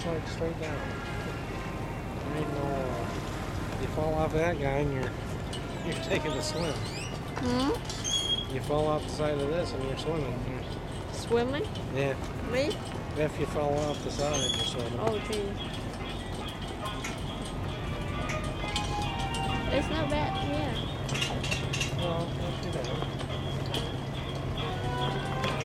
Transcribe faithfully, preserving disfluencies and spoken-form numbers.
like straight down. There ain't no, uh, you fall off that guy and you're, you're taking a swim. Hmm? You fall off the side of this and you're swimming. You're, Swimming? yeah. Me? If you fall off the side, you're swimming. Oh, gee. It's not bad, yeah. Well, not too bad.